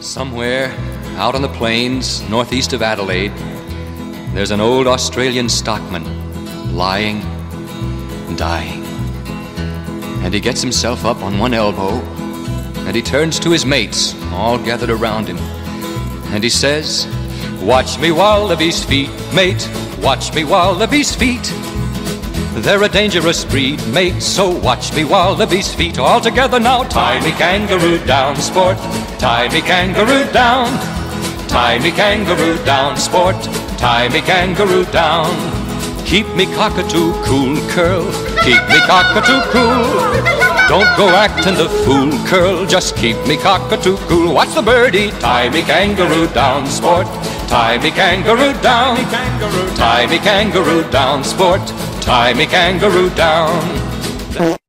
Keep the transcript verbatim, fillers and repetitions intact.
Somewhere out on the plains northeast of Adelaide, there's an old Australian stockman lying, dying. And he gets himself up on one elbow, and he turns to his mates, all gathered around him, and he says, "Watch me wallabies feet, mate, watch me wallabies feet. They're a dangerous breed, mate, so watch me wallabies feet. All together now, tie me kangaroo down, sport, tie me kangaroo down. Tie me kangaroo down, sport, tie me kangaroo down. Keep me cockatoo cool, curl, keep me cockatoo cool. Don't go acting the fool, curl, just keep me cockatoo cool. Watch the birdie, tie me kangaroo down, sport, tie me kangaroo down. Tie me kangaroo down, sport, tie me kangaroo down.